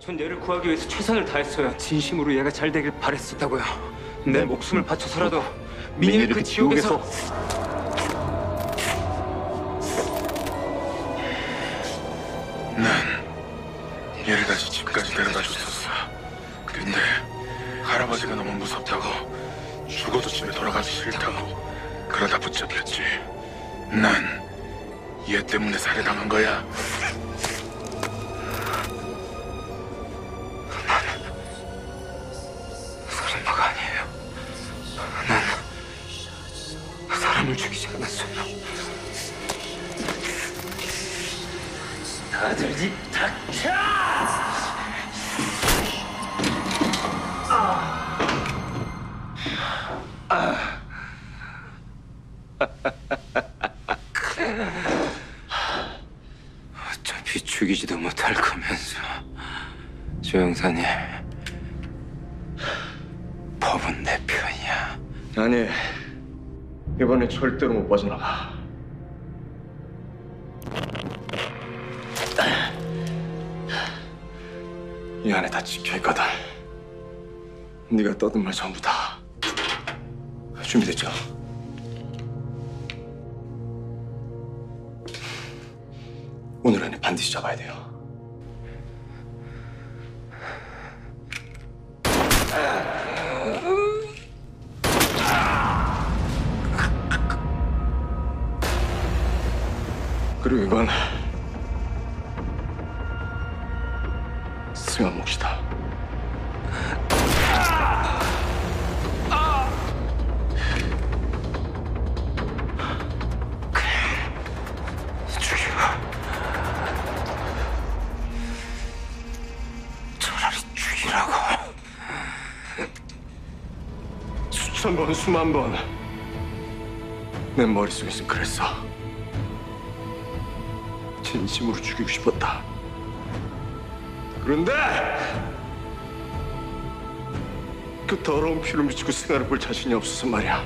전 얘를 구하기 위해서 최선을 다했어요. 진심으로 얘가 잘 되길 바랬었다고요. 내 목숨을 바쳐서라도 민희를 그 지옥에서... 난 얘를 다시 집까지 데려다 줬었어. 근데 할아버지가 너무 무섭다고, 죽어도 집에 돌아가기 싫다고 그러다 붙잡혔지. 난 얘 때문에 살해당한 거야. 살인마가 아니에요. 난 사람을 죽이지 않았어요. 다들 입 닥쳐! 어차피 죽이지도 못할 거면서. 조 형사님, 법은 내 편이야. 아니, 이번엔 절대로 못 빠져나가. 이 안에 다 찍혀있거든. 네가 떠든 말 전부 다 준비됐죠? 오늘 안에 반드시 잡아야 돼요. 그리고 이건 승한 몫이다. 죽여. 차라리 죽이라고. 수천 번, 수만 번 내 머릿속에서 그랬어. 진심으로 죽이고 싶었다. 그런데 그 더러운 피를 묻히고 생활을 볼 자신이 없어서 말이야.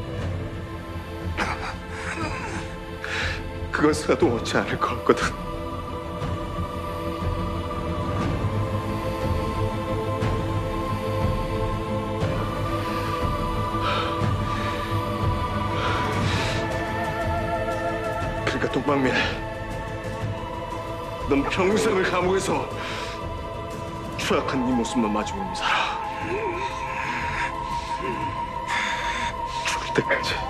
그건 사도 얻지 않을 것 같거든. 그러니까 동방민, 넌 평생을 감옥에서 추악한 네 모습만 마주보며 살아. 죽을 때까지.